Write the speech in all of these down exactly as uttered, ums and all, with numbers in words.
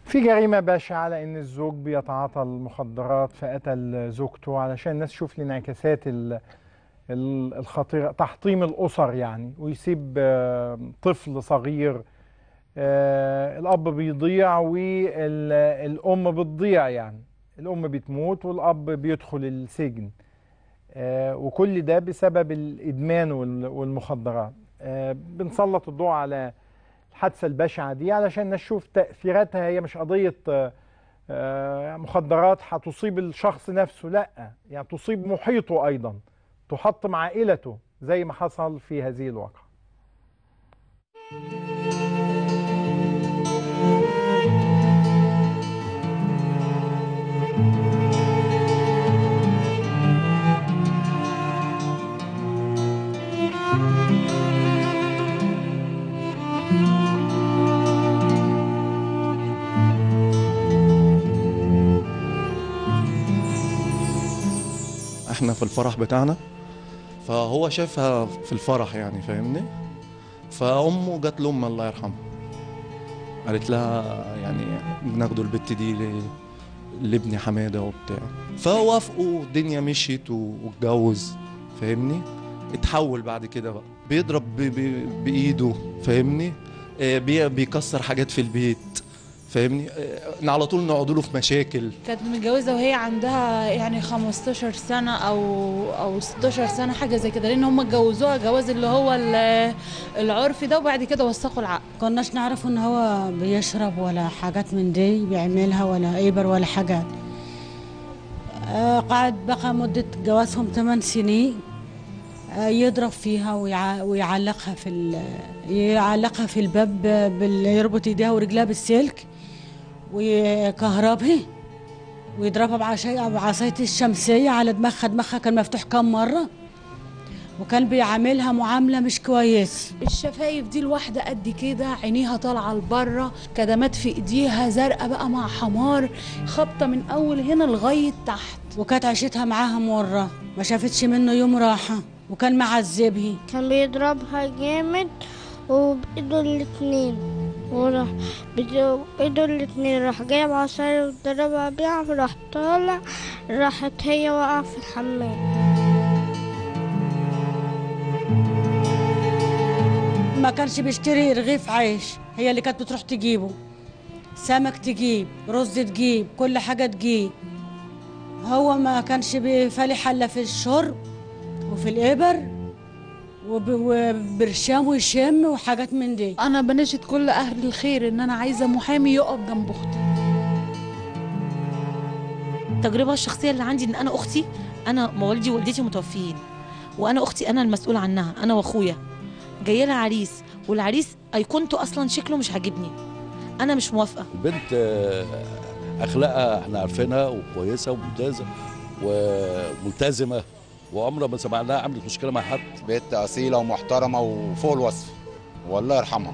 في جريمة بشعة لأن الزوج بيتعاطى المخدرات فقتل زوجته، علشان الناس تشوف الانعكاسات ال- ال- الخطيرة، تحطيم الأسر يعني، ويسيب آه، طفل صغير. آه، الأب بيضيع والأم بتضيع، يعني الأم بتموت والأب بيدخل السجن. آه، وكل ده بسبب الإدمان وال- والمخدرات. آه، بنسلط الضوء على الحادثة البشعة دي علشان نشوف تأثيراتها. هي مش قضية آه، آه، مخدرات هتصيب الشخص نفسه، لا، يعني تصيب محيطه أيضا، تحطم عائلته زي ما حصل في هذه الواقعة. احنا في الفرح بتاعنا، فهو شافها في الفرح يعني فاهمني. فامه جت لام الله يرحمه، قالت لها يعني ناخدوا البت دي ل- لابني حماده وبتاع. فوافقوا، الدنيا مشيت و- واتجوز فاهمني. اتحول بعد كده بقى بيضرب ب- ب- بايده فاهمني. آه، بي- بيكسر حاجات في البيت فاهمني. آه، على طول نقعدوا له في مشاكل. كانت متجوزة وهي عندها يعني خمستاشر سنة أو أو ستاشر سنة حاجة زي كده، لأن هم اتجوزوها جواز اللي هو ال- العرفي ده، وبعد كده وثقوا العقد. كناش نعرف ان هو بيشرب ولا حاجات من دي بيعملها ولا ابر ولا حاجات. آه قعد بقى مدة جوازهم ثمان سنين. آه يضرب فيها ويع... ويعلقها في ال... يعلقها في الباب بال... يربط ايديها ورجلها بالسلك ويكهربها ويضربها بعشاء بعصاية الشمسية على دماغها. دماغها كان مفتوح كم مرة، وكان بيعاملها معاملة مش كويس. الشفايف دي الواحدة قد كده، عينيها طالعة لبره، كدمات في ايديها زرقاء بقى مع حمار، خبطة من أول هنا لغاية تحت. وكانت عيشتها معاها مرة، ما شافتش منه يوم راحة، وكان معذبها. كان بيضربها جامد وبإيده الاتنين، وراح بإيده الاتنين راح جايب عصاية وضربها بيها، راح طالع، راحت هي واقعة في الحمام. ما كانش بيشتري رغيف عيش، هي اللي كانت بتروح تجيبه. سمك تجيب، رز تجيب، كل حاجة تجيب. هو ما كانش بيفالي حلة في الشرب وفي الإبر وب- وبرشام ويشم وحاجات من دي. أنا بناشد كل أهل الخير إن أنا عايزة محامي يقف جنب أختي. التجربه الشخصيه اللي عندي ان انا اختي، انا والدي ووالدتي متوفيين، وانا اختي انا المسؤول عنها، انا واخويا. جاي لها عريس، والعريس ايقونته اصلا شكله مش عاجبني، انا مش موافقه. البنت آه، اخلاقها احنا عارفينها وكويسه وممتازه وملتزمه، وعمرها ما سمعناها عملت مشكله مع حد. بنت اصيله ومحترمه وفوق الوصف، والله يرحمها.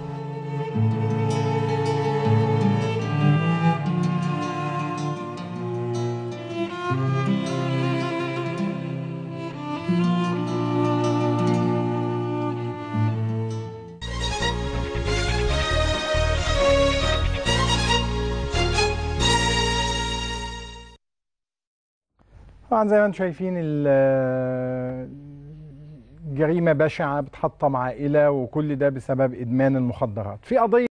طبعا زي ما انتم شايفين ال- جريمة بشعة بتحطم عائلة، وكل ده بسبب إدمان المخدرات. في قضية